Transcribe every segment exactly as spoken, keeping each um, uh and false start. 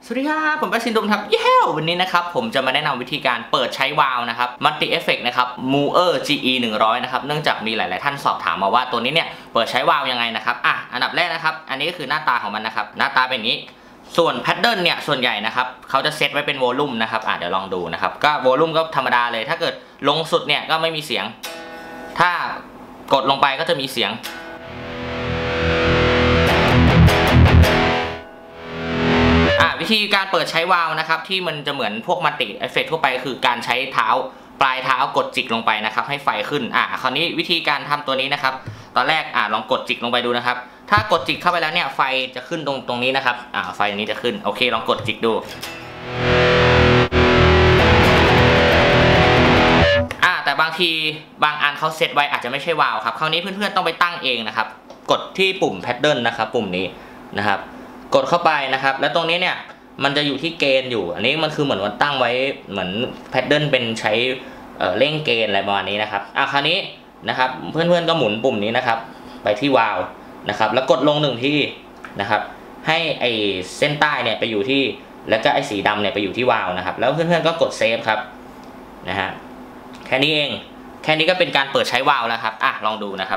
สวัสดีครับผมแบซินดมครับเย้วันนี้นะครับผมจะมาแนะนำวิธีการเปิดใช้วาล์วนะครับมัลติเอฟเฟกต์นะครับ Mooer จี อี หนึ่งร้อยนะครับเนื่องจากมีหลายๆท่านสอบถามมาว่าตัวนี้เนี่ยเปิดใช้วาล์วยังไงนะครับอ่ะอันดับแรกนะครับอันนี้ก็คือหน้าตาของมันนะครับหน้าตาเป็นอย่างนี้ส่วนแพทเทิร์นเนี่ยส่วนใหญ่นะครับเขาจะเซตไว้เป็นโวลูมนะครับอ่ะเดี๋ยวลองดูนะครับก็โวลูมก็ธรรมดาเลยถ้าเกิดลงสุดเนี่ยก็ไม่มีเสียงถ้ากดลงไปก็จะมีเสียงวิธีการเปิดใช้วาล์วนะครับที่มันจะเหมือนพวกมัลติเอฟเฟกต์ทั่วไปคือการใช้เท้าปลายเท้ากดจิกลงไปนะครับให้ไฟขึ้นอ่ะคราวนี้วิธีการทำตัวนี้นะครับตอนแรกอ่ะลองกดจิกลงไปดูนะครับถ้ากดจิกเข้าไปแล้วเนี่ยไฟจะขึ้นตรงตรงนี้นะครับอ่ะไฟนี้จะขึ้นโอเคลองกดจิกดูอ่ะแต่บางทีบางอันเขาเซตไว้อาจจะไม่ใช่วาล์วครับคราวนี้เพื่อนๆต้องไปตั้งเองนะครับกดที่ปุ่มแพทเทิร์นนะครับปุ่มนี้นะครับกดเข้าไปนะครับแล้วตรงนี้เนี่ยมันจะอยู่ที่เกณฑ์อยู่อันนี้มันคือเหมือนมันตั้งไว้เหมือนแพทเทิร์นเป็นใช้เอ่อเร่งเกณฑ์อะไรประมาณนี้นะครับอ่ะคราวนี้นะครับเพื่อนๆก็หมุนปุ่มนี้นะครับไปที่วาล์วนะครับแล้วกดลงหนึ่งที่นะครับให้ไอเส้นใต้เนี่ยไปอยู่ที่แล้วก็ไอสีดำเนี่ยไปอยู่ที่วาล์วนะครับแล้วเพื่อนๆก็กดเซฟครับนะฮะแค่นี้เองแค่นี้ก็เป็นการเปิดใช้วาล์วแล้วครับอ่ะลองดูนะครับ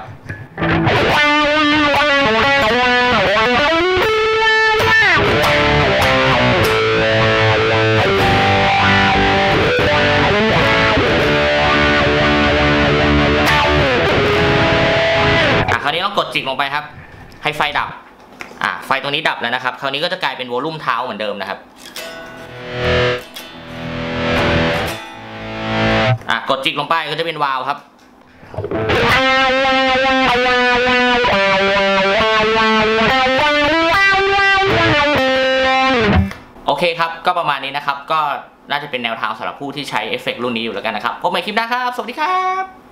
คราวนี้เรากดจิกลงไปครับให้ไฟดับอ่าไฟตรงนี้ดับแล้วนะครับคราวนี้ก็จะกลายเป็นโวลูมเท้าเหมือนเดิมนะครับอ่ากดจิกลงไปก็จะเป็นวาล์วครับโอเคครับก็ประมาณนี้นะครับก็น่าจะเป็นแนวทางสำหรับผู้ที่ใช้เอฟเฟกต์รุ่นนี้อยู่แล้วกันนะครับพบกันใหม่คลิปหน้าครับสวัสดีครับ